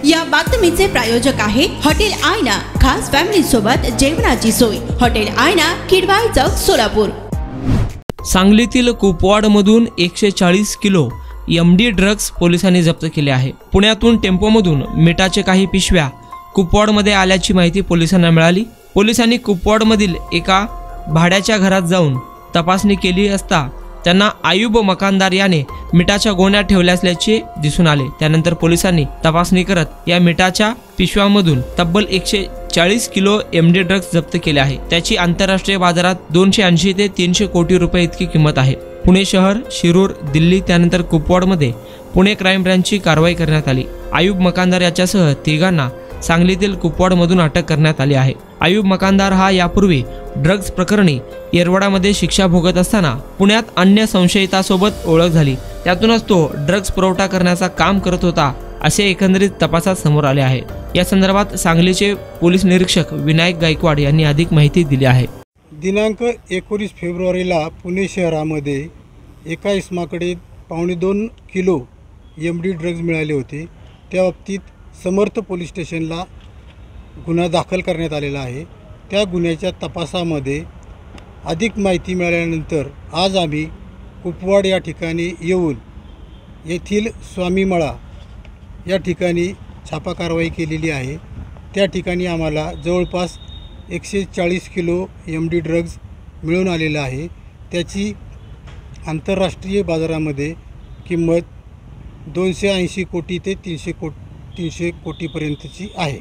या बातमीचे प्रायोजक आहे हॉटेल आयना, खास फॅमिली सोबत जेवणाची सोय। हॉटेल आयना, किडवाई चौक, सोलापूर। सांगलीतील कुपवाडमधून 140 किलो MD ड्रग्ज पोलिसांनी जप्त केले आहे। पुण्यातून टेम्पोमधून मिठाचे काही पिशव्या कुपवाडमध्ये आल्याची माहिती पोलिसांना मिळाली। पोलिसांनी कुपवाडमधील एका भाड्याच्या घरात जाऊन तपासणी केली असता त्यांना आयुब मकानदार याने मिठाच्या गोण्या ठेवल्या असल्याचे दिसून आले। त्यानंतर पोलिसांनी तपासणी करत या मिठाच्या पिशव्यांमधून तब्बल 140 किलो MD ड्रग्ज जप्त केले आहे। त्याची आंतरराष्ट्रीय बाजारात 280 ते 300 कोटी रुपये इतकी किंमत आहे। पुणे शहर, शिरूर, दिल्ली त्यानंतर कुपवाडमध्ये पुणे क्राईम ब्रँचची कारवाई करण्यात आली। आयुब मकानदार याच्यासह तिघांना सांगलीतील कुपवाडमधून अटक करण्यात आली आहे। आयुब मकानदार हा यापूर्वी ड्रग्ज प्रकरणी येरवडामध्ये शिक्षा भोगत असताना पुण्यात अन्य संशयितासोबत ओळख झाली। त्यातूनच तो ड्रग्ज पुरवठा करण्याचा काम करत होता असे एकंदरीत तपासात समोर आले आहे। या संदर्भात सांगलीचे पोलीस निरीक्षक विनायक गायकवाड यांनी अधिक माहिती दिली आहे। दिनांक 19 फेब्रुवारीला पुणे शहरामध्ये एका इसमाकडे 2.25 किलो MD ड्रग्ज मिळाले होते। त्या बाबतीत समर्थ पोलीस स्टेशनला गुन्हा दाखल करण्यात आलेला आहे। त्या गुन्ह्याच्या तपासामध्ये अधिक माहिती मिळाल्यानंतर आज आम्ही कुपवाड या ठिकाणी येऊन येथील स्वामीमळा या ठिकाणी छापा कारवाई केलेली आहे। त्या ठिकाणी आम्हाला जवळपास 140 किलो MD ड्रग्ज मिळून आलेला आहे। त्याची आंतरराष्ट्रीय बाजारामध्ये किंमत 280 कोटी ते 300 कोटीपर्यंतची आहे।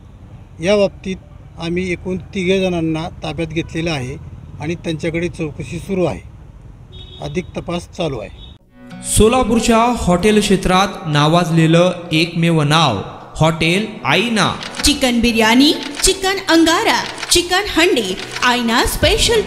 या बाबतीत आम्ही एकूण 3 जणांना ताब्यात घेतलेलं आहे आणि त्यांच्याकडे चौकशी सुरू आहे। अधिक तपास चालू आहे। सोलापूरच्या हॉटेल क्षेत्रात नावाजलेलं एकमेव नाव hotel Aaina. Chicken biryani, chicken angara, chicken handi, Aaina special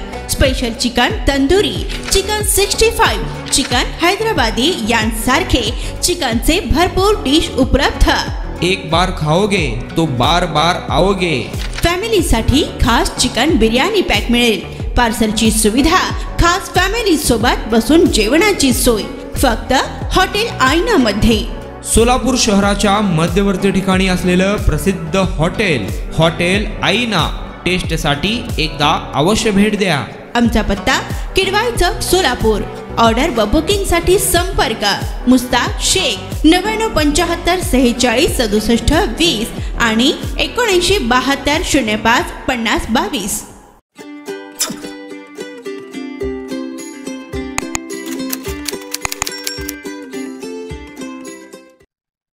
chicken tandoori, chicken 65, chicken Hyderabadi यांसारखे चिकनचे भरपूर डिश उपलब्ध। एक बार खाओगे तो बार बार आओगे। फॅमिलीसाठी खास चिकन बिर्याणी पॅक मिळेल। पार्सलची सुविधा, खास फॅमिली सोबत बसून जेवणाची सोय फक्त हॉटेल आईना मध्ये। सोलापूर शहराच्या मध्यवर्ती ठिकाणी असलेलं प्रसिद्ध हॉटेल आईना टेस्टसाठी एकदा अवश्य भेट द्या। आमचा पत्ता किडवाई चौक, सोलापूर। ऑर्डर व बुकिंग साठी संपर्क मुस्ताक शेख 99 75 46 67 20 आणि 79 72 05 50 22।